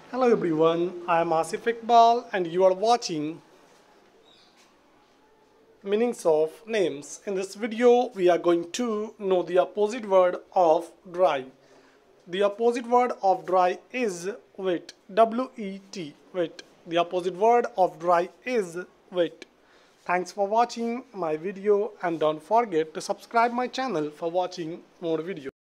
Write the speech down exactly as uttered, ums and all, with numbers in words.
Hello everyone, I am Asif Iqbal and you are watching Meanings of Names. In this video, we are going to know the opposite word of dry. The opposite word of dry is wet. W E T, wet. The opposite word of dry is wet. Thanks for watching my video and don't forget to subscribe my channel for watching more videos.